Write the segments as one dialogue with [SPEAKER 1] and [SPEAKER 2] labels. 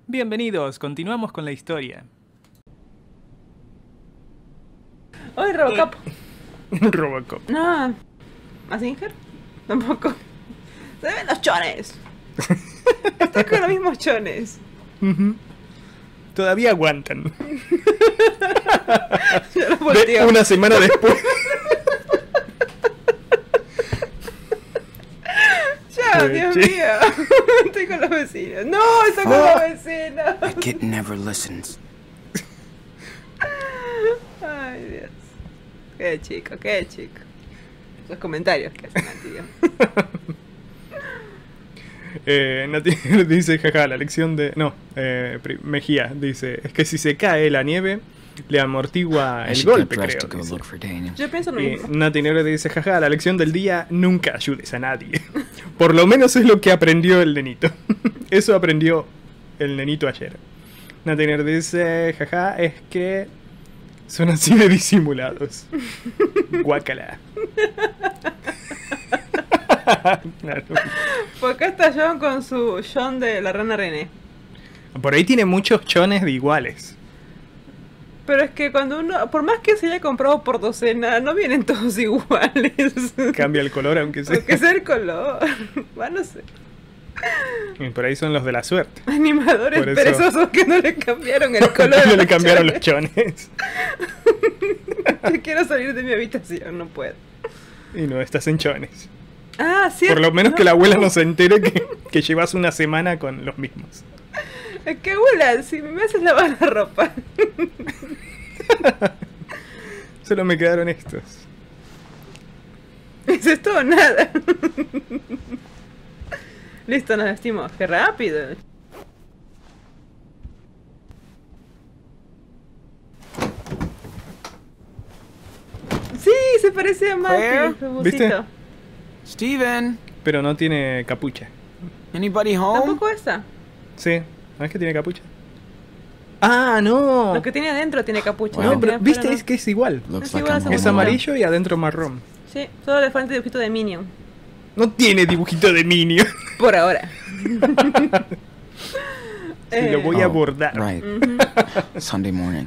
[SPEAKER 1] Bienvenidos, continuamos con la historia.
[SPEAKER 2] ¡Ay, Robocop!
[SPEAKER 1] Robocop.
[SPEAKER 2] No. ¿Mazinger? Tampoco. Se ven los chones. Estoy con los mismos chones.
[SPEAKER 1] Todavía aguantan.
[SPEAKER 2] Yo los volteo.
[SPEAKER 1] Una semana después.
[SPEAKER 2] Ya, Dios mío. Estoy con los vecinos. No, estoy con los vecinos.
[SPEAKER 3] That kid never listens.
[SPEAKER 2] Ay, Dios. Qué chico, qué chico. Los comentarios que hacen al tío.
[SPEAKER 1] Nati dice, jaja, la lección de... No, Mejía dice, es que si se cae la nieve, le amortigua
[SPEAKER 3] I
[SPEAKER 1] el
[SPEAKER 3] should get
[SPEAKER 1] golpe,
[SPEAKER 3] dressed
[SPEAKER 1] creo.
[SPEAKER 3] to go
[SPEAKER 1] Dice.
[SPEAKER 3] look for Daniel.
[SPEAKER 2] Yo pienso lo
[SPEAKER 1] Y
[SPEAKER 2] mismo.
[SPEAKER 1] Nati Negro dice, jaja, la lección del día, nunca ayudes a nadie. Por lo menos es lo que aprendió el nenito. Eso aprendió el nenito ayer. Nati Negro dice, jaja, es que son así de disimulados. Guácala. Claro.
[SPEAKER 2] Por acá está John con su John de la rana René.
[SPEAKER 1] Por ahí tiene muchos chones de iguales.
[SPEAKER 2] Pero es que cuando uno, por más que se haya comprado por docena, no vienen todos iguales.
[SPEAKER 1] Cambia el color aunque sea.
[SPEAKER 2] Aunque sea el color. Bueno, no sé.
[SPEAKER 1] Y por ahí son los de la suerte.
[SPEAKER 2] Animadores
[SPEAKER 1] Por eso-
[SPEAKER 2] perezosos que no le cambiaron el color.
[SPEAKER 1] No
[SPEAKER 2] a
[SPEAKER 1] le cambiaron los
[SPEAKER 2] chones.
[SPEAKER 1] chones.
[SPEAKER 2] Yo quiero salir de mi habitación, no puedo.
[SPEAKER 1] Y no estás en chones.
[SPEAKER 2] Ah, sí.
[SPEAKER 1] Por lo menos que la abuela no se entere que llevas una semana con los mismos.
[SPEAKER 2] Es que abuela, si me haces lavar la ropa.
[SPEAKER 1] Solo me quedaron estos.
[SPEAKER 2] Eso es todo o nada. Listo, nos vestimos. ¡Qué rápido! Sí, se parece a
[SPEAKER 3] Where?
[SPEAKER 2] Mati, el
[SPEAKER 1] ¿Viste?
[SPEAKER 2] busito.
[SPEAKER 3] Steven,
[SPEAKER 1] Pero no tiene capucha.
[SPEAKER 3] anybody home?
[SPEAKER 2] Tampoco esa.
[SPEAKER 1] Sí, ¿no es que tiene capucha? ¡Ah, no!
[SPEAKER 2] Lo que tiene adentro tiene capucha.
[SPEAKER 3] Bueno,
[SPEAKER 2] lo
[SPEAKER 1] No,
[SPEAKER 2] que
[SPEAKER 1] pero
[SPEAKER 2] tiene
[SPEAKER 1] viste,
[SPEAKER 2] afuera
[SPEAKER 1] es que es igual.
[SPEAKER 3] Looks
[SPEAKER 2] Es
[SPEAKER 3] like
[SPEAKER 2] igual a
[SPEAKER 3] I'm
[SPEAKER 2] esa
[SPEAKER 1] Es
[SPEAKER 3] alone.
[SPEAKER 1] amarillo y adentro marrón.
[SPEAKER 2] no. Sí, solo le falta el dibujito de Minion.
[SPEAKER 1] No tiene dibujito de Minion.
[SPEAKER 2] Por ahora.
[SPEAKER 1] Se lo voy a bordar.
[SPEAKER 3] Right. Sunday morning.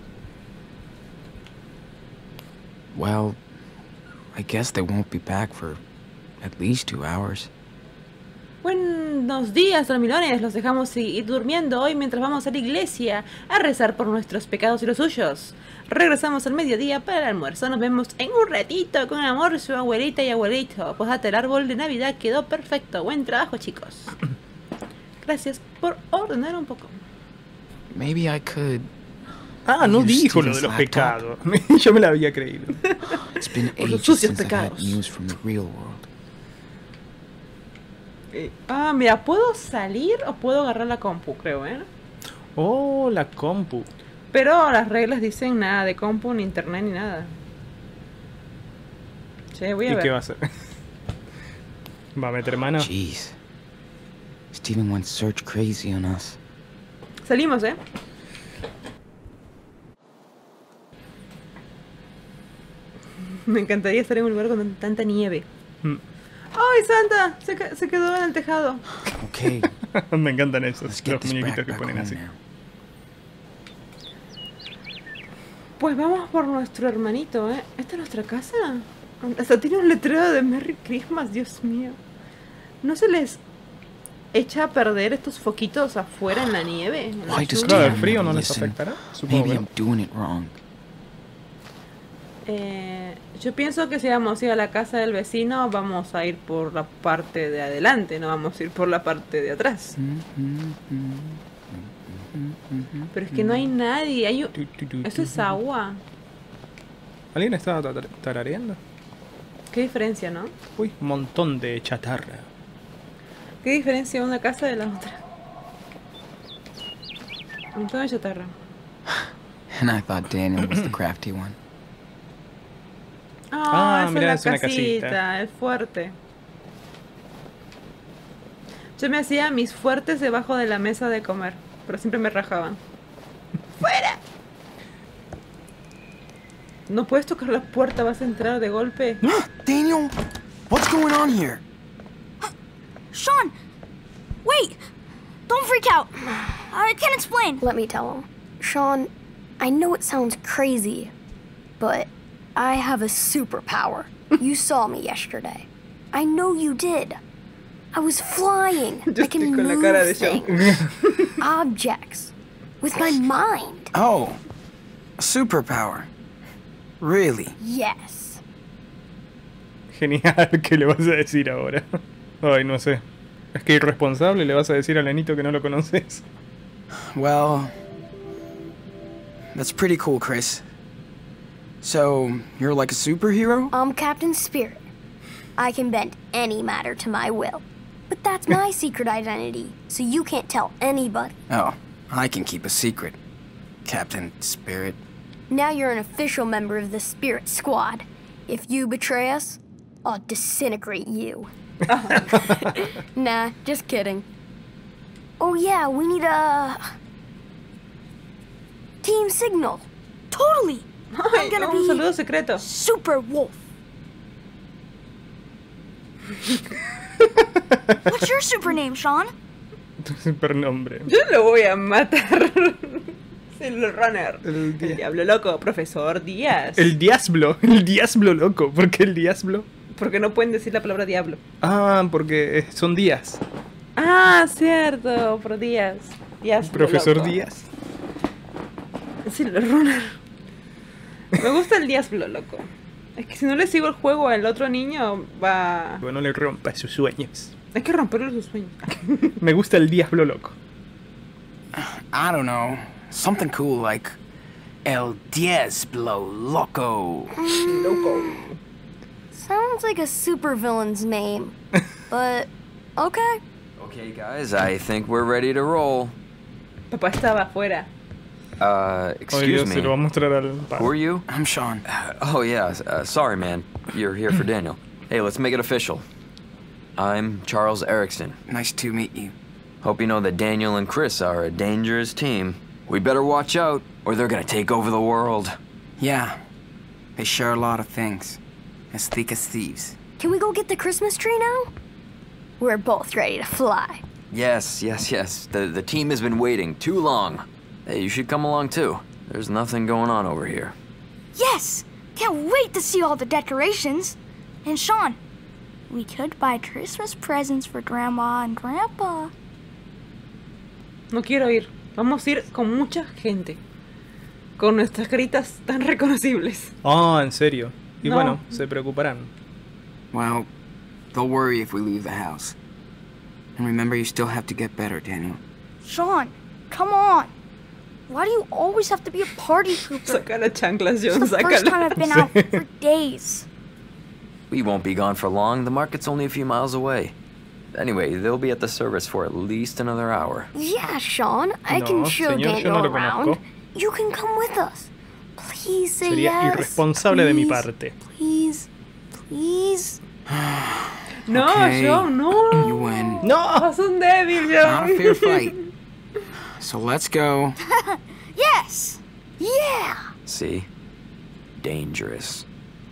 [SPEAKER 3] Well, I guess they won't be back for at least 2 hours.
[SPEAKER 2] Buenos días, dormilones. Los dejamos ir durmiendo hoy mientras vamos a la iglesia a rezar por nuestros pecados y los suyos. Regresamos al mediodía para el almuerzo. Nos vemos en un ratito. Con amor, su abuelita y abuelito. Posdata, el árbol de Navidad quedó perfecto. Buen trabajo, chicos. Gracias por ordenar un poco.
[SPEAKER 3] Maybe I could.
[SPEAKER 1] Ah, no
[SPEAKER 3] Use
[SPEAKER 1] dijo lo
[SPEAKER 3] Steven's
[SPEAKER 1] de los
[SPEAKER 3] laptop.
[SPEAKER 1] pecados. Yo me la había creído.
[SPEAKER 3] It's been
[SPEAKER 2] Por los
[SPEAKER 3] ages
[SPEAKER 2] sucios
[SPEAKER 3] since I had
[SPEAKER 2] pecados.
[SPEAKER 3] news from the real world.
[SPEAKER 2] Mira, ¿puedo salir o puedo agarrar la compu? Creo, ¿eh?
[SPEAKER 1] Oh, la compu.
[SPEAKER 2] Pero las reglas dicen nada de compu, ni internet, ni nada. Sí, voy a
[SPEAKER 1] ¿Y
[SPEAKER 2] ver.
[SPEAKER 1] qué va a hacer? ¿Va a meter mano?
[SPEAKER 3] Jeez. Steven went search crazy on us.
[SPEAKER 2] Salimos, ¿eh? Me encantaría estar en un lugar con tanta nieve.
[SPEAKER 1] Mm.
[SPEAKER 2] ¡Ay, Santa! Se quedó en el tejado.
[SPEAKER 3] Okay,
[SPEAKER 1] Me encantan esos,
[SPEAKER 3] let's get
[SPEAKER 1] los
[SPEAKER 3] this
[SPEAKER 1] muñequitos
[SPEAKER 3] back
[SPEAKER 1] que
[SPEAKER 3] back
[SPEAKER 1] ponen
[SPEAKER 3] home
[SPEAKER 1] así.
[SPEAKER 3] now.
[SPEAKER 2] Pues vamos por nuestro hermanito, ¿eh? ¿Esta es nuestra casa? Hasta tiene un letrero de Merry Christmas, Dios mío. ¿No se les echa a perder estos foquitos afuera en la nieve? En la
[SPEAKER 3] Why does
[SPEAKER 2] lluvia?
[SPEAKER 1] Claro, el
[SPEAKER 3] Steven
[SPEAKER 1] frío no
[SPEAKER 3] never
[SPEAKER 1] les
[SPEAKER 3] listen?
[SPEAKER 1] afectará, supongo.
[SPEAKER 3] Maybe
[SPEAKER 1] que
[SPEAKER 3] I'm
[SPEAKER 1] no.
[SPEAKER 3] doing it wrong.
[SPEAKER 2] Yo pienso que si vamos a ir a la casa del vecino, vamos a ir por la parte de adelante, no vamos a ir por la parte de atrás. Pero es que no hay nadie. Eso es agua.
[SPEAKER 1] ¿Alguien estaba tarareando?
[SPEAKER 2] ¿Qué diferencia, no?
[SPEAKER 1] Uy, un montón de chatarra.
[SPEAKER 2] ¿Qué diferencia una casa de la otra? Un montón de chatarra.
[SPEAKER 3] And I thought Daniel was the crafty one.
[SPEAKER 2] Ah, esa
[SPEAKER 1] mirá,
[SPEAKER 2] es
[SPEAKER 1] es
[SPEAKER 2] la
[SPEAKER 1] una casita.
[SPEAKER 2] casita, el fuerte. Yo me hacía mis fuertes debajo de la mesa de comer, pero siempre me rajaban. ¡Fuera! No puedes tocar la puerta, vas a entrar de golpe.
[SPEAKER 3] Daniel, what's going on here?
[SPEAKER 4] Sean! Wait! Don't freak out. I can't explain.
[SPEAKER 5] Let me tell him. Sean, I know it sounds crazy, but I have a superpower. You saw me yesterday. I know you did. I was flying. I can
[SPEAKER 2] con la cara de
[SPEAKER 5] move
[SPEAKER 2] Sean.
[SPEAKER 5] things, objects, with my mind.
[SPEAKER 3] Oh, a superpower. Really?
[SPEAKER 5] Yes.
[SPEAKER 1] Genial, ¿qué le vas a decir ahora? Ay, no sé. Es que irresponsable le vas a decir al nenito que no lo conoces.
[SPEAKER 3] Well, that's pretty cool, Chris. So, you're like a superhero?
[SPEAKER 5] I'm Captain Spirit. I can bend any matter to my will. But that's my secret identity, so you can't tell anybody.
[SPEAKER 3] Oh, I can keep a secret. Captain Spirit.
[SPEAKER 5] Now you're an official member of the Spirit Squad. If you betray us, I'll disintegrate you. Nah, just kidding. Oh yeah, we need a... team signal.
[SPEAKER 4] Totally.
[SPEAKER 2] Ay,
[SPEAKER 4] I'm gonna
[SPEAKER 2] un saludo
[SPEAKER 4] be
[SPEAKER 2] secreto.
[SPEAKER 4] Super Wolf. What's your super name, Sean?
[SPEAKER 1] Tu supernombre.
[SPEAKER 2] Yo lo voy a matar. El runner.
[SPEAKER 1] El
[SPEAKER 2] El diablo loco, profesor Díaz.
[SPEAKER 1] El diablo loco. ¿Por qué el diablo?
[SPEAKER 2] Porque no pueden decir la palabra diablo.
[SPEAKER 1] Ah, porque son días.
[SPEAKER 2] Ah, cierto, por Díaz. Díaz.
[SPEAKER 1] Profesor
[SPEAKER 2] loco.
[SPEAKER 1] Díaz.
[SPEAKER 2] Sí, el runner. Me gusta el diablo loco. Es que si no le sigo el juego al otro niño, va...
[SPEAKER 1] Bueno, no le rompa sus sueños.
[SPEAKER 2] Hay que romperle sus sueños.
[SPEAKER 1] Me gusta el diablo loco.
[SPEAKER 3] I don't know. Something cool like El Diablo Loco.
[SPEAKER 2] Loco.
[SPEAKER 5] Sounds like a supervillain's name. But, okay.
[SPEAKER 6] Okay, guys, I think we're ready to roll.
[SPEAKER 2] Papá estaba afuera.
[SPEAKER 1] Ay,
[SPEAKER 6] Excuse
[SPEAKER 1] Dios, se lo va a
[SPEAKER 6] me.
[SPEAKER 1] mostrar al
[SPEAKER 6] Who
[SPEAKER 1] padre.
[SPEAKER 6] are you?
[SPEAKER 3] I'm Sean.
[SPEAKER 6] Oh, yeah, sorry, man. You're here for Daniel. Hey, let's make it official. I'm Charles Erickson.
[SPEAKER 3] Nice to meet you.
[SPEAKER 6] Hope you know that Daniel and Chris are a dangerous team. We better watch out, or they're gonna take over the world.
[SPEAKER 3] Yeah, they share a lot of things. As thick as thieves.
[SPEAKER 5] Can we go get the Christmas tree now? We're both ready to fly.
[SPEAKER 6] Yes. The team has been waiting too long. Hey, you should come along too. There's nothing going on over here.
[SPEAKER 4] Yes. Can't wait to see all the decorations. And Sean, we could buy Christmas presents for Grandma and Grandpa.
[SPEAKER 2] No quiero ir. Vamos a ir con mucha gente. Con nuestras caritas tan reconocibles.
[SPEAKER 1] Ah, en serio. Y
[SPEAKER 2] No.
[SPEAKER 1] bueno, se preocuparán.
[SPEAKER 3] Well, they'll worry if we leave the house. And remember, you still have to get better, Daniel.
[SPEAKER 4] Sean, come on. Why do you always have to be a party pooper?
[SPEAKER 2] Saca las chanclas,
[SPEAKER 4] It's
[SPEAKER 2] John,
[SPEAKER 4] the first time
[SPEAKER 2] sácala.
[SPEAKER 4] I've been out for days.
[SPEAKER 6] We won't be gone for long. The market's only a few miles away. Anyway, they'll be at the service for at least another hour.
[SPEAKER 5] Yeah, Sean, I
[SPEAKER 1] No,
[SPEAKER 5] can show
[SPEAKER 1] señor, yo
[SPEAKER 5] Daniel
[SPEAKER 1] no lo
[SPEAKER 5] around.
[SPEAKER 1] conozco.
[SPEAKER 5] You can come with us. Please say
[SPEAKER 1] Sería
[SPEAKER 5] yes.
[SPEAKER 1] irresponsable de mi
[SPEAKER 5] Please,
[SPEAKER 1] parte.
[SPEAKER 5] Please, please.
[SPEAKER 2] No,
[SPEAKER 3] Okay,
[SPEAKER 2] John, no.
[SPEAKER 3] You win.
[SPEAKER 1] ¡No!
[SPEAKER 2] Vas un débil,
[SPEAKER 3] Not a
[SPEAKER 2] John.
[SPEAKER 3] fair fight. So let's go.
[SPEAKER 4] Yes.
[SPEAKER 5] Yeah.
[SPEAKER 6] See? Dangerous.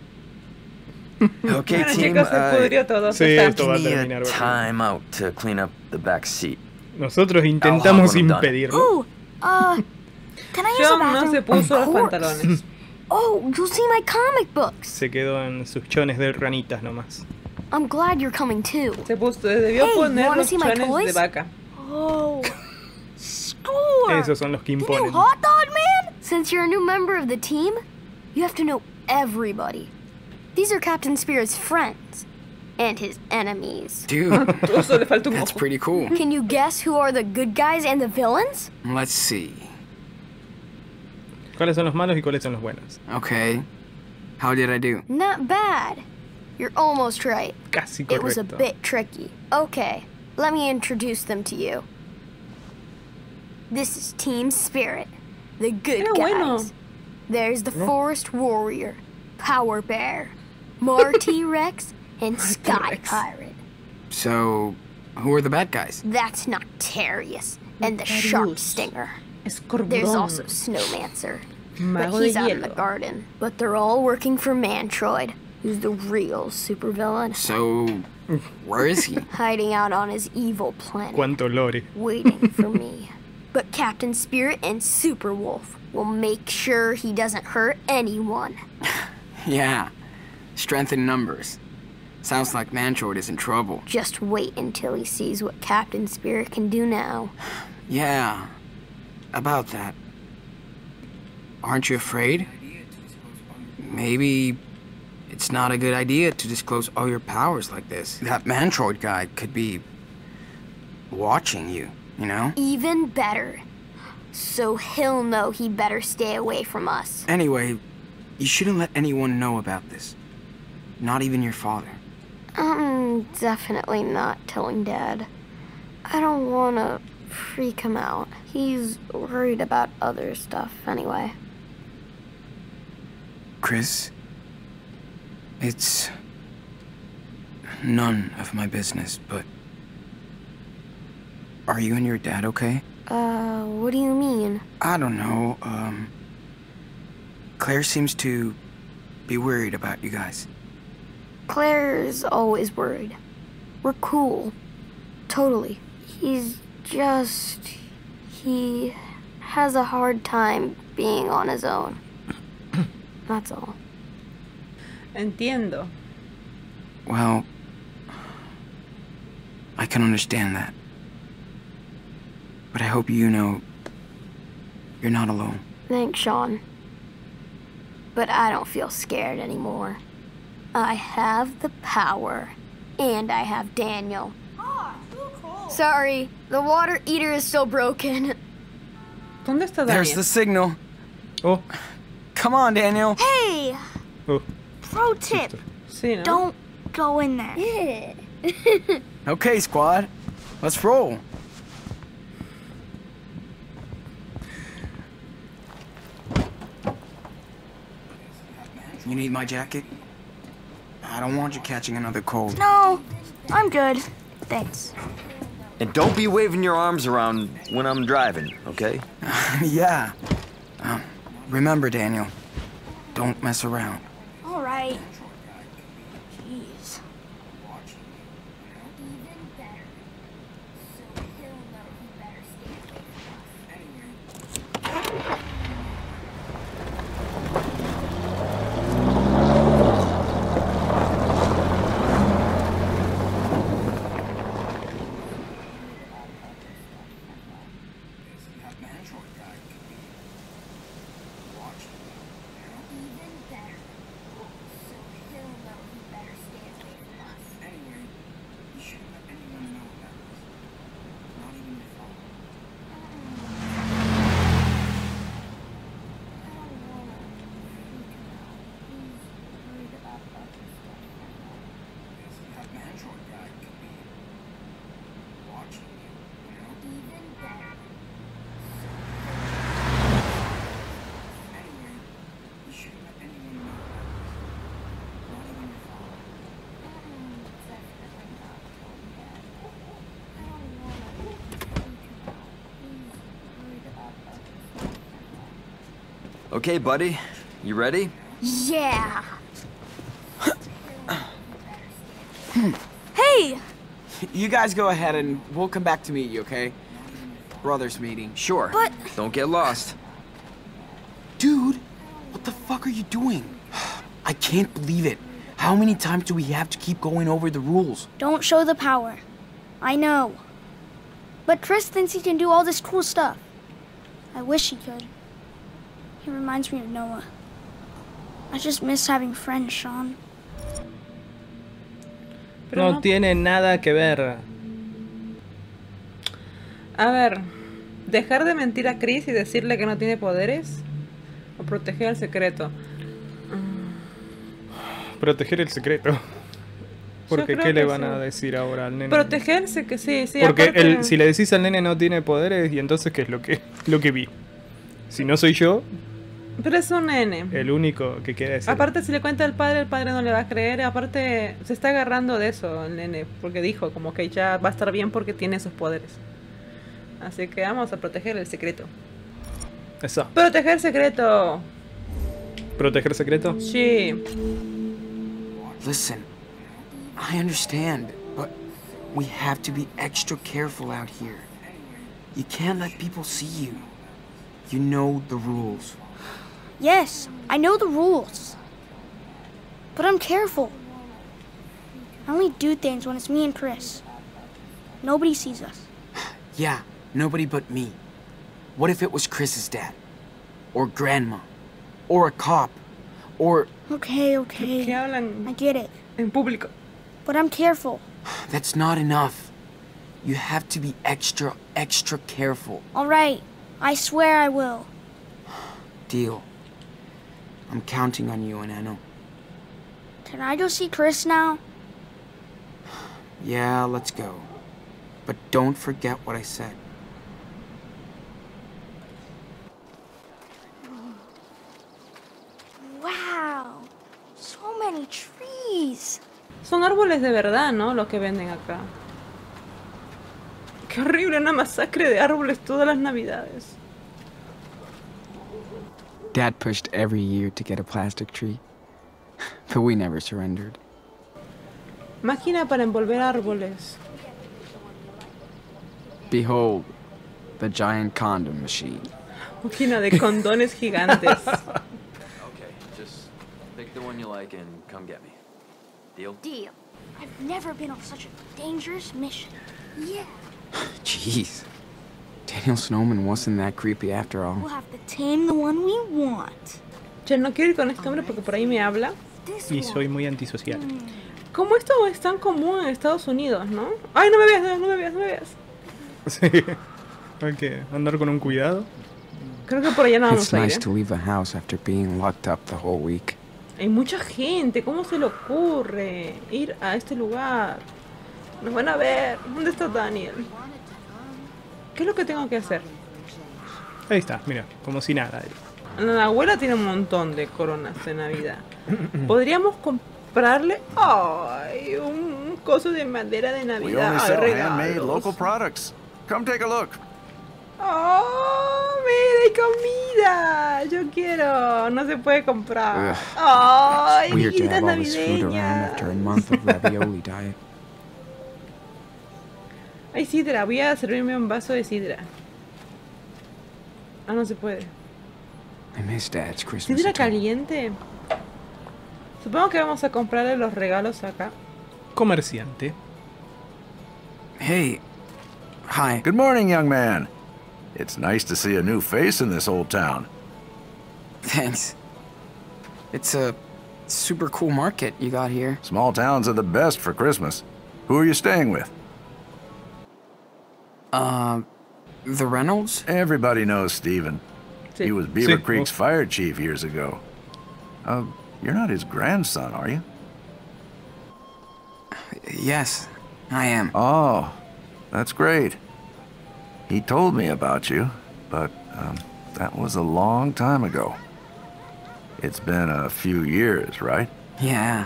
[SPEAKER 6] Okay,
[SPEAKER 2] Bueno,
[SPEAKER 6] team,
[SPEAKER 2] chicos, se pudrió todo.
[SPEAKER 1] sí,
[SPEAKER 2] Está.
[SPEAKER 1] esto va a
[SPEAKER 6] give me
[SPEAKER 1] terminar
[SPEAKER 6] a
[SPEAKER 1] horrible.
[SPEAKER 6] time out to clean up the back seat.
[SPEAKER 1] Nosotros intentamos
[SPEAKER 6] when I'm done.
[SPEAKER 1] impedirlo.
[SPEAKER 4] Ooh, can I use the
[SPEAKER 2] John no
[SPEAKER 4] bathroom?
[SPEAKER 2] se puso los
[SPEAKER 5] Of course.
[SPEAKER 2] pantalones.
[SPEAKER 5] Oh, you'll see my comic books.
[SPEAKER 1] Se quedó en sus chones de ranitas nomás.
[SPEAKER 5] I'm glad you're coming too.
[SPEAKER 2] Se puso, debió
[SPEAKER 5] Hey,
[SPEAKER 2] poner
[SPEAKER 5] wanna
[SPEAKER 2] los
[SPEAKER 5] see my
[SPEAKER 2] chones de
[SPEAKER 5] toys?
[SPEAKER 2] vaca.
[SPEAKER 4] Oh, score.
[SPEAKER 1] Esos son los que
[SPEAKER 4] The new
[SPEAKER 1] imponen.
[SPEAKER 4] hot dog man?
[SPEAKER 5] Since you're a new member of the team, you have to know everybody. These are Captain Spirit's friends and his enemies.
[SPEAKER 3] Dude,
[SPEAKER 2] Todo le falta un
[SPEAKER 3] that's
[SPEAKER 2] ojo.
[SPEAKER 3] pretty cool.
[SPEAKER 5] Can you guess who are the good guys and the villains?
[SPEAKER 3] Let's see.
[SPEAKER 1] ¿Cuáles son los malos y cuáles son los buenos?
[SPEAKER 3] Okay. How did I do?
[SPEAKER 5] Not bad. You're almost right.
[SPEAKER 1] Casi
[SPEAKER 5] It was a
[SPEAKER 1] correcto.
[SPEAKER 5] bit tricky. Okay, let me introduce them to you. This is Team Spirit, the good
[SPEAKER 2] Era
[SPEAKER 5] guys.
[SPEAKER 2] bueno.
[SPEAKER 5] There's the Forest Warrior, Power Bear, Marty Rex, and Sky
[SPEAKER 2] Rex.
[SPEAKER 5] Pirate.
[SPEAKER 3] So, who are the bad guys?
[SPEAKER 5] That's Noctarius and the
[SPEAKER 2] Noctarius.
[SPEAKER 5] Shark Stinger.
[SPEAKER 2] Escorbuón.
[SPEAKER 5] There's also Snowmancer,
[SPEAKER 2] Mago
[SPEAKER 5] but
[SPEAKER 2] de
[SPEAKER 5] he's out in the
[SPEAKER 2] hielo.
[SPEAKER 5] garden. But they're all working for Mantroid, who's the real supervillain.
[SPEAKER 3] So, Where is he?
[SPEAKER 5] Hiding out on his evil planet,
[SPEAKER 1] Cuánto lore.
[SPEAKER 5] waiting for me. But Captain Spirit and Superwolf will make sure he doesn't hurt anyone.
[SPEAKER 3] Yeah. Strength in numbers. Sounds like Mantroid is in trouble.
[SPEAKER 5] Just wait until he sees what Captain Spirit can do now.
[SPEAKER 3] Yeah. About that. Aren't you afraid? Maybe it's not a good idea to disclose all your powers like this. That Mantroid guy could be watching you, you know?
[SPEAKER 5] Even better. So he'll know he better stay away from us.
[SPEAKER 3] Anyway, you shouldn't let anyone know about this. Not even your father.
[SPEAKER 5] I'm definitely not telling Dad. I don't want to freak him out. He's worried about other stuff anyway.
[SPEAKER 3] Chris, it's none of my business, but are you and your dad okay?
[SPEAKER 5] What do you mean?
[SPEAKER 3] I don't know, Claire seems to be worried about you guys.
[SPEAKER 5] Claire's always worried. We're cool. Totally. He has a hard time being on his own. That's all.
[SPEAKER 2] Entiendo.
[SPEAKER 3] Well, I can understand that. But I hope you know you're not alone.
[SPEAKER 5] Thanks, Sean. But I don't feel scared anymore. I have the power, and I have Daniel. Sorry, the water heater is still broken.
[SPEAKER 2] ¿Dónde está
[SPEAKER 3] There's
[SPEAKER 2] Daniel?
[SPEAKER 3] the signal.
[SPEAKER 1] Oh,
[SPEAKER 3] Come on, Daniel.
[SPEAKER 4] Hey,
[SPEAKER 1] oh.
[SPEAKER 4] pro tip.
[SPEAKER 2] Sí, ¿no?
[SPEAKER 4] Don't go in there.
[SPEAKER 5] Yeah.
[SPEAKER 3] Okay, squad. Let's roll. You need my jacket? I don't want you catching another cold.
[SPEAKER 4] No, I'm good. Thanks.
[SPEAKER 6] And don't be waving your arms around when I'm driving, okay?
[SPEAKER 3] Yeah. Remember, Daniel, don't mess around.
[SPEAKER 4] All right. Jeez.
[SPEAKER 6] Okay, buddy. You ready?
[SPEAKER 4] Yeah. Hey,
[SPEAKER 3] You guys go ahead and we'll come back to meet you, okay? Brothers meeting.
[SPEAKER 6] Sure.
[SPEAKER 4] But-
[SPEAKER 6] Don't get lost.
[SPEAKER 3] Dude, what the fuck are you doing? I can't believe it. How many times do we have to keep going over the rules?
[SPEAKER 4] don't show the power. I know. But Chris thinks he can do all this cool stuff. I wish he could. He reminds me of Noah. I just miss having friends, Sean.
[SPEAKER 2] Pero
[SPEAKER 1] No tiene nada que ver.
[SPEAKER 2] A ver, ¿dejar de mentir a Chris y decirle que no tiene poderes? ¿O proteger el secreto?
[SPEAKER 1] Proteger el secreto. Porque
[SPEAKER 2] creo
[SPEAKER 1] ¿qué le
[SPEAKER 2] que
[SPEAKER 1] van
[SPEAKER 2] sí.
[SPEAKER 1] a decir ahora al nene?
[SPEAKER 2] Protegerse, que sí, sí.
[SPEAKER 1] Porque
[SPEAKER 2] aparte-
[SPEAKER 1] si le decís al nene no tiene poderes, y entonces ¿qué es lo que vi? Si no soy yo,
[SPEAKER 2] Pero es un nene.
[SPEAKER 1] el único que queda es él.
[SPEAKER 2] Aparte, si le cuenta al padre no le va a creer. Aparte, se está agarrando de eso el nene. Porque dijo como que ya va a estar bien porque tiene esos poderes. Así que vamos a proteger el secreto.
[SPEAKER 1] Eso.
[SPEAKER 2] ¡Proteger secreto!
[SPEAKER 1] ¿Proteger secreto?
[SPEAKER 2] Sí.
[SPEAKER 3] Listen, I understand, but we have to be extra careful out here. You can't let people see you. You know the rules.
[SPEAKER 4] Yes, I know the rules. But I'm careful. I only do things when it's me and Chris. Nobody sees us.
[SPEAKER 3] Yeah, nobody but me. What if it was Chris's dad? Or grandma? Or a cop? Or...
[SPEAKER 4] Okay.
[SPEAKER 2] Que hablan
[SPEAKER 4] I get it.
[SPEAKER 2] en público.
[SPEAKER 4] But I'm careful.
[SPEAKER 3] That's not enough. You have to be extra careful.
[SPEAKER 4] All right. I swear I will.
[SPEAKER 3] Deal. I'm counting on you, Enano.
[SPEAKER 4] Can I go see Chris now?
[SPEAKER 3] Yeah, let's go. But don't forget what I said.
[SPEAKER 4] Wow. So many trees.
[SPEAKER 2] Son árboles de verdad, ¿no? Los que venden acá. Qué horrible, una masacre de árboles todas las navidades.
[SPEAKER 3] Dad pushed every year to get a plastic tree, but we never surrendered.
[SPEAKER 2] Máquina para envolver árboles.
[SPEAKER 3] Behold, the giant condom machine.
[SPEAKER 2] Máquina de condones gigantes.
[SPEAKER 6] Okay, just pick the one you like and come get me. Deal?
[SPEAKER 4] Deal. I've never been on such a dangerous mission. Yeah.
[SPEAKER 3] Jeez. Daniel Snowman wasn't that creepy after all.
[SPEAKER 4] We'll have to tame the one we want.
[SPEAKER 2] Che, no quiero ir con este hombre porque por ahí me habla.
[SPEAKER 4] This
[SPEAKER 1] Y
[SPEAKER 4] one.
[SPEAKER 1] soy muy antisocial.
[SPEAKER 2] ¿Cómo esto es tan común en Estados Unidos, no? Ay, no me veas, no me veas, no me veas.
[SPEAKER 1] Sí. Hay que andar con un cuidado.
[SPEAKER 2] Creo que por allá no
[SPEAKER 3] It's
[SPEAKER 2] vamos a ir.
[SPEAKER 3] nice to leave the house after being locked up the whole week.
[SPEAKER 2] Hay mucha gente, ¿cómo se le ocurre ir a este lugar? Nos van a ver. ¿Dónde está Daniel? ¿Qué es lo que tengo que hacer?
[SPEAKER 1] Ahí está, mira, como si nada.
[SPEAKER 2] La abuela tiene un montón de coronas de Navidad. Podríamos comprarle, ay, un coso de madera de
[SPEAKER 7] We
[SPEAKER 2] Navidad.
[SPEAKER 7] only
[SPEAKER 2] Ay,
[SPEAKER 7] sell
[SPEAKER 2] regalos.
[SPEAKER 7] handmade local products. Come take a look.
[SPEAKER 2] ¡Oh! ¡Mira, hay comida! Yo quiero. No se puede comprar.
[SPEAKER 3] Ugh.
[SPEAKER 2] ¡Ay,
[SPEAKER 3] Weird to
[SPEAKER 2] miguitas
[SPEAKER 3] have all this food around
[SPEAKER 2] navideñas!
[SPEAKER 3] after a month of ravioli diet.
[SPEAKER 2] Hay sidra. Voy a servirme un vaso de sidra. Ah, no se puede.
[SPEAKER 3] I miss Dad's Christmas.
[SPEAKER 2] ¿Sidra
[SPEAKER 3] at home.
[SPEAKER 2] caliente? Supongo que vamos a comprarle los regalos acá.
[SPEAKER 1] Comerciante.
[SPEAKER 3] Hey. Hi.
[SPEAKER 7] Good morning, young man. It's nice to see a new face in this old town.
[SPEAKER 3] Thanks. It's a super cool market you got here.
[SPEAKER 7] Small towns are the best for Christmas. Who are you staying with?
[SPEAKER 3] The Reynolds?
[SPEAKER 7] Everybody knows Steven.
[SPEAKER 2] Sí.
[SPEAKER 7] He was Beaver
[SPEAKER 1] Sí.
[SPEAKER 7] Creek's fire chief years ago. You're not his grandson, are you?
[SPEAKER 3] Yes, I am.
[SPEAKER 7] Oh, that's great. He told me about you, but that was a long time ago. It's been a few years, right?
[SPEAKER 3] Yeah.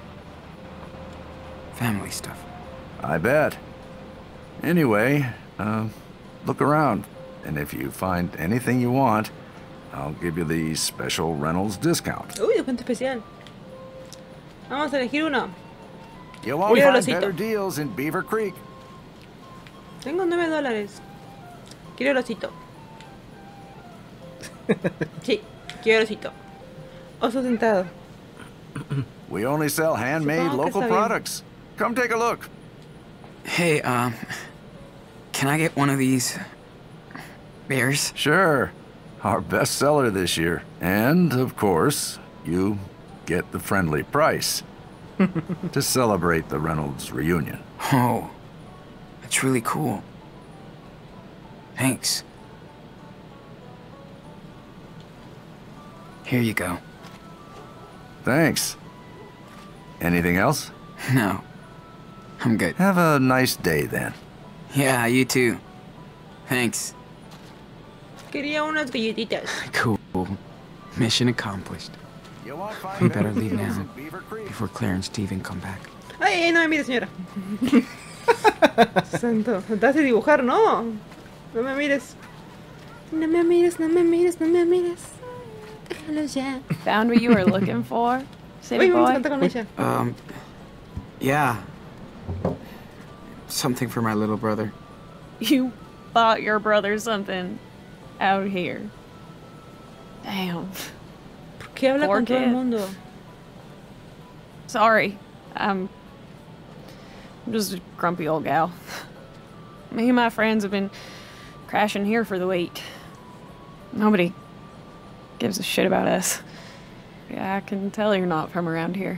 [SPEAKER 3] Family stuff.
[SPEAKER 7] I bet. Anyway, look around, and if you find anything you want, I'll give you the special Reynolds discount.
[SPEAKER 2] Uy, descuento especial. Vamos a elegir uno.
[SPEAKER 7] You won't
[SPEAKER 2] Quiero
[SPEAKER 7] find
[SPEAKER 2] el osito.
[SPEAKER 7] better deals in Beaver Creek.
[SPEAKER 2] Tengo $9. Quiero el osito. Sí, quiero el osito. Oso sentado.
[SPEAKER 7] We only sell handmade
[SPEAKER 2] Supongo que
[SPEAKER 7] local
[SPEAKER 2] está bien.
[SPEAKER 7] products. Come take a look.
[SPEAKER 3] Hey, can I get one of these bears?
[SPEAKER 7] Sure. Our best seller this year. And, of course, you get the friendly price. To celebrate the Reynolds reunion.
[SPEAKER 3] Oh, that's really cool. Thanks. Here you go.
[SPEAKER 7] Thanks. Anything else?
[SPEAKER 3] No, I'm good.
[SPEAKER 7] Have a nice day then.
[SPEAKER 3] Yeah, you too. Thanks.
[SPEAKER 2] Quería unas galletitas.
[SPEAKER 3] Cool. Mission accomplished.
[SPEAKER 7] You won't find
[SPEAKER 3] We better
[SPEAKER 7] better
[SPEAKER 3] leave
[SPEAKER 7] deals
[SPEAKER 3] now
[SPEAKER 7] in Beaver Creek.
[SPEAKER 3] before Claire and Steven come back.
[SPEAKER 2] Ay, no me mire, señora. Santo, trataste de dibujar, no. No me mires. No me mires, no me mires, no me mires. Déjalo ya.
[SPEAKER 8] Found what you were looking for,
[SPEAKER 2] Uy,
[SPEAKER 8] city
[SPEAKER 2] vamos a
[SPEAKER 8] boy?
[SPEAKER 2] cantar con ella.
[SPEAKER 3] Yeah. Something for my little brother.
[SPEAKER 2] You bought your brother something out here. Damn.
[SPEAKER 8] ¿Por qué habla
[SPEAKER 2] Poor
[SPEAKER 8] con todo el
[SPEAKER 2] kid.
[SPEAKER 8] mundo?
[SPEAKER 2] Sorry. I'm just a grumpy old gal. Me and my friends have been crashing here for the week. Nobody gives a shit about us. Yeah, I can tell you're not from around here.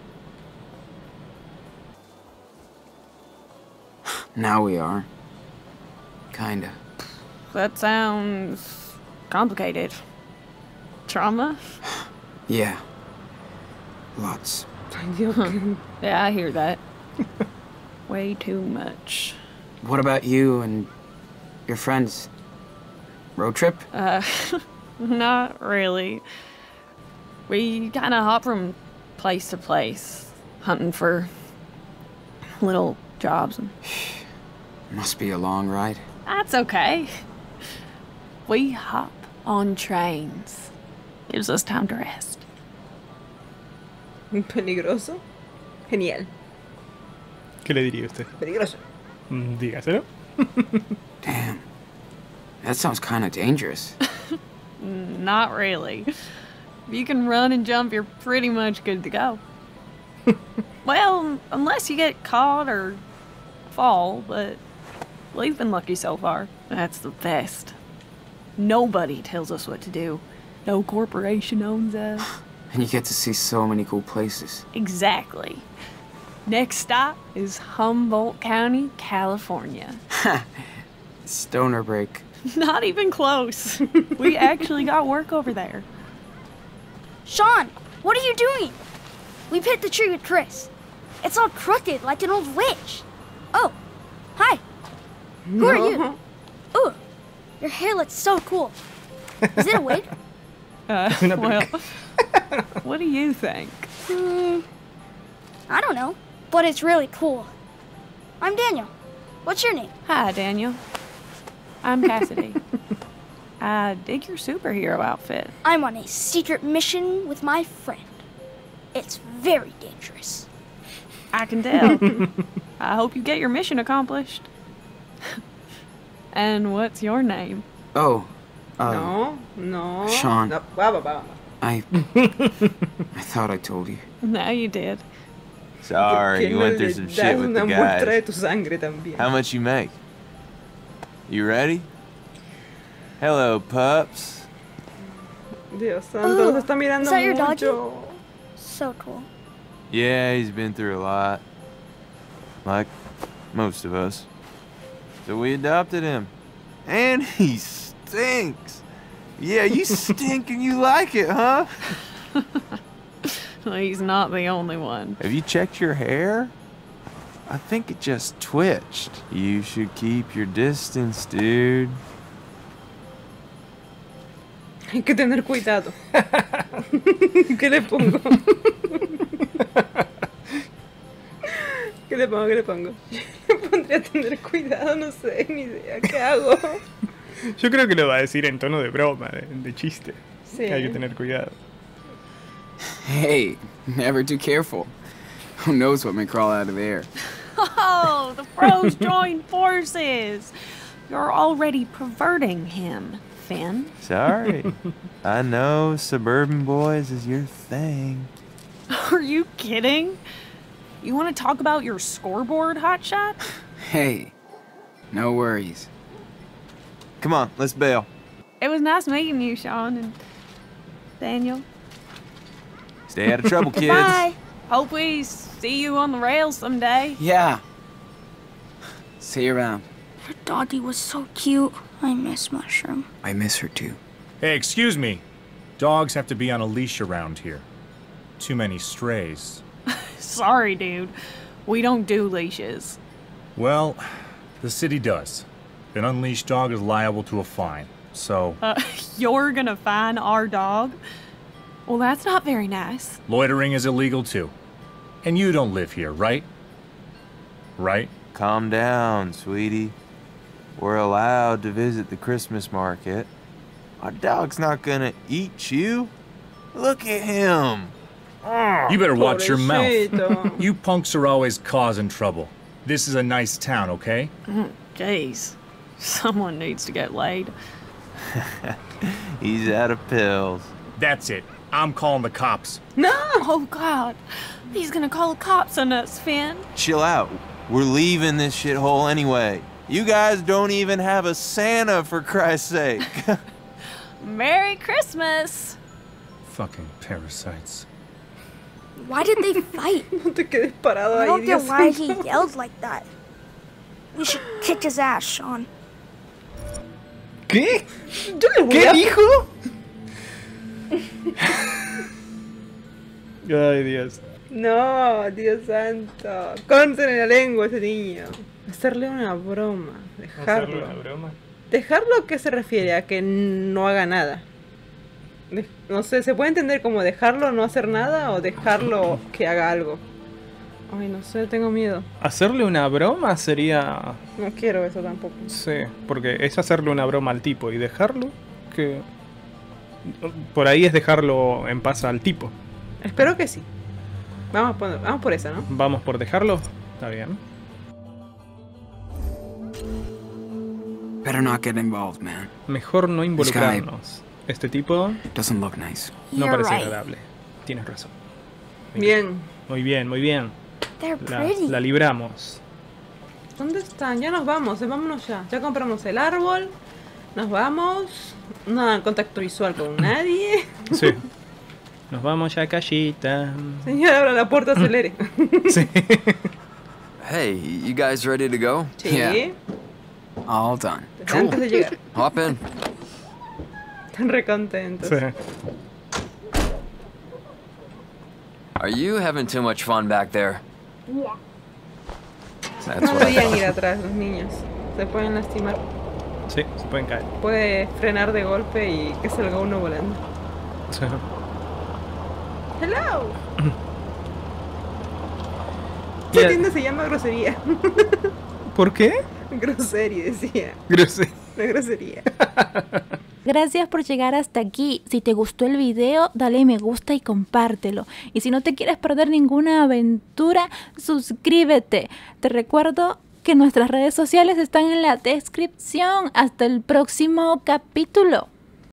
[SPEAKER 3] Now we are. Kinda.
[SPEAKER 2] That sounds complicated. Trauma?
[SPEAKER 3] Yeah. Lots.
[SPEAKER 8] Ay, Dios, qué-
[SPEAKER 2] Yeah, I hear that. Way too much.
[SPEAKER 3] What about you and your friends? Road trip?
[SPEAKER 2] Not really. We kind of hop from place to place, hunting for little jobs. And
[SPEAKER 3] Must be a long ride.
[SPEAKER 2] that's okay. We hop on trains. Gives us time to rest.
[SPEAKER 8] Peligroso. Genial.
[SPEAKER 1] ¿Qué le diría usted?
[SPEAKER 8] Peligroso.
[SPEAKER 1] Dígaselo.
[SPEAKER 3] Damn. That sounds kinda dangerous.
[SPEAKER 2] Not really. If you can run and jump, you're pretty much good to go. Well, unless you get caught or fall, but we've been lucky so far. That's the best. Nobody tells us what to do. No corporation owns us.
[SPEAKER 3] And you get to see so many cool places.
[SPEAKER 2] Exactly. Next stop is Humboldt County, California.
[SPEAKER 3] Stoner break.
[SPEAKER 2] Not even close. We actually got work over there.
[SPEAKER 4] Sean, what are you doing? We've hit the tree with Chris. It's all crooked like an old witch. Oh, hi. Who are you? Ooh, your hair looks so cool. Is it a wig?
[SPEAKER 2] Well, what do you think?
[SPEAKER 4] I don't know, but it's really cool. I'm Daniel. What's your name?
[SPEAKER 2] Hi, Daniel. I'm Cassidy. I dig your superhero outfit.
[SPEAKER 4] I'm on a secret mission with my friend. It's very dangerous.
[SPEAKER 2] I can tell. I hope you get your mission accomplished. And what's your name?
[SPEAKER 3] Oh.
[SPEAKER 8] No, no.
[SPEAKER 3] Sean.
[SPEAKER 8] No, va.
[SPEAKER 3] I thought I told you.
[SPEAKER 2] Now you did.
[SPEAKER 6] Sorry,
[SPEAKER 8] ¿Por qué
[SPEAKER 6] you
[SPEAKER 8] no
[SPEAKER 6] went through
[SPEAKER 8] le
[SPEAKER 6] some
[SPEAKER 8] das
[SPEAKER 6] shit with
[SPEAKER 8] una
[SPEAKER 6] the
[SPEAKER 8] muestra de
[SPEAKER 6] guys.
[SPEAKER 8] tu sangre también?
[SPEAKER 6] How much you make? You ready? Hello, pups.
[SPEAKER 8] Dios santo, nos está mirando
[SPEAKER 4] is that your
[SPEAKER 8] mucho.
[SPEAKER 4] So cool.
[SPEAKER 6] Yeah, he's been through a lot. Like most of us. So we adopted him. And he stinks. Yeah, you stink and you like it, huh?
[SPEAKER 2] Well, he's not the only one.
[SPEAKER 6] Have you checked your hair? I think it just twitched. You should keep your distance, dude.
[SPEAKER 8] Hay que tener cuidado. ¿Qué le pongo? ¿Qué le pongo? ¿Qué le pongo? Yo pondría tener cuidado, no sé, ni idea. ¿Qué hago?
[SPEAKER 1] Yo creo que lo va a decir en tono de broma, de chiste.
[SPEAKER 8] Sí.
[SPEAKER 1] Que hay que tener cuidado.
[SPEAKER 3] Hey, never too careful. Who knows what may crawl out of there?
[SPEAKER 2] Oh, the pros joined forces. You're already perverting him, Finn.
[SPEAKER 6] Sorry. I know suburban boys is your thing.
[SPEAKER 2] Are you kidding? You want to talk about your scoreboard, hotshot?
[SPEAKER 3] Hey, no worries.
[SPEAKER 6] Come on, let's bail.
[SPEAKER 2] It was nice meeting you, Sean and Daniel.
[SPEAKER 6] Stay out of trouble, kids.
[SPEAKER 4] Bye.
[SPEAKER 2] Hope we see you on the rails someday.
[SPEAKER 3] Yeah. See you around.
[SPEAKER 4] Your doggy was so cute. I miss Mushroom.
[SPEAKER 3] I miss her too.
[SPEAKER 9] Hey, excuse me. Dogs have to be on a leash around here. Too many strays.
[SPEAKER 2] Sorry, dude. We don't do leashes.
[SPEAKER 9] Well, the city does. An unleashed dog is liable to a fine. So,
[SPEAKER 2] You're gonna fine our dog? Well, that's not very nice.
[SPEAKER 9] loitering is illegal too. And you don't live here, right? Right?
[SPEAKER 6] Calm down, sweetie. We're allowed to visit the Christmas market. Our dog's not gonna eat you. Look at him.
[SPEAKER 9] You better watch your mouth.
[SPEAKER 2] Pobrecito.
[SPEAKER 9] You punks are always causing trouble. This is a nice town, okay?
[SPEAKER 10] Jeez. Someone needs to get laid.
[SPEAKER 6] He's out of pills.
[SPEAKER 9] That's it. I'm calling the cops.
[SPEAKER 2] No.
[SPEAKER 10] Oh, God. He's gonna call the cops on us, Finn.
[SPEAKER 6] Chill out. We're leaving this shithole anyway. You guys don't even have a Santa, for Christ's sake.
[SPEAKER 10] Merry Christmas.
[SPEAKER 9] Fucking parasites.
[SPEAKER 4] Why did they fight?
[SPEAKER 2] No te quedes parado
[SPEAKER 4] I
[SPEAKER 2] ahí,
[SPEAKER 4] don't get
[SPEAKER 2] Dios
[SPEAKER 4] why
[SPEAKER 2] santo.
[SPEAKER 4] he yelled like that. We should kick his ass, Sean.
[SPEAKER 1] ¿Qué?
[SPEAKER 2] Yo le voy
[SPEAKER 1] ¿Qué
[SPEAKER 2] a...
[SPEAKER 1] dijo? Ay, Dios.
[SPEAKER 2] No, Dios santo. Cónsele en la lengua a ese niño. Hacerle una broma.
[SPEAKER 1] ¿Hacerle
[SPEAKER 2] Dejarlo.
[SPEAKER 1] una broma?
[SPEAKER 2] ¿Dejarlo a qué se refiere? A que no haga nada. No sé, ¿se puede entender como dejarlo no hacer nada o dejarlo que haga algo? Ay, no sé, tengo miedo.
[SPEAKER 1] Hacerle una broma sería...
[SPEAKER 2] No quiero eso tampoco.
[SPEAKER 1] Sí, porque es hacerle una broma al tipo y dejarlo que... Por ahí es dejarlo en paz al tipo.
[SPEAKER 2] Espero que sí. Vamos por esa, ¿no?
[SPEAKER 1] Vamos por dejarlo. Está bien.
[SPEAKER 3] Better not get involved, man.
[SPEAKER 1] Mejor no involucrarnos. Este tipo
[SPEAKER 3] Doesn't look nice.
[SPEAKER 1] no
[SPEAKER 4] You're
[SPEAKER 1] parece
[SPEAKER 4] right.
[SPEAKER 1] agradable. Tienes razón.
[SPEAKER 2] Bien.
[SPEAKER 1] Muy bien, muy bien.
[SPEAKER 4] They're
[SPEAKER 1] La
[SPEAKER 4] pretty.
[SPEAKER 1] libramos.
[SPEAKER 2] ¿Dónde están? Ya nos vamos, vámonos ya. Ya compramos el árbol. Nos vamos. No en contacto visual con nadie.
[SPEAKER 1] Sí. Nos vamos ya, callita.
[SPEAKER 2] Señora, abra la puerta, acelere.
[SPEAKER 1] Sí.
[SPEAKER 11] Hey, you guys ready to go?
[SPEAKER 2] Sí.
[SPEAKER 3] Yeah. All done.
[SPEAKER 2] Desde antes de llegar.
[SPEAKER 11] Hop in.
[SPEAKER 2] Están recontentos.
[SPEAKER 1] Sí.
[SPEAKER 11] Are you having too much fun back there? That's
[SPEAKER 2] No
[SPEAKER 11] what I
[SPEAKER 2] deberían ir
[SPEAKER 11] thought.
[SPEAKER 2] atrás los niños. Se pueden lastimar.
[SPEAKER 1] Sí, se pueden caer.
[SPEAKER 2] Puede frenar de golpe y que salga uno volando.
[SPEAKER 1] Sí.
[SPEAKER 2] Hello.
[SPEAKER 1] Y
[SPEAKER 2] Esta
[SPEAKER 1] a-
[SPEAKER 2] tienda se llama grosería.
[SPEAKER 1] ¿Por qué?
[SPEAKER 2] Grosería decía.
[SPEAKER 1] Grosero.
[SPEAKER 2] La grosería.
[SPEAKER 12] Gracias por llegar hasta aquí. Si te gustó el video, dale me gusta y compártelo. Y si no te quieres perder ninguna aventura, suscríbete. Te recuerdo que nuestras redes sociales están en la descripción. Hasta el próximo capítulo.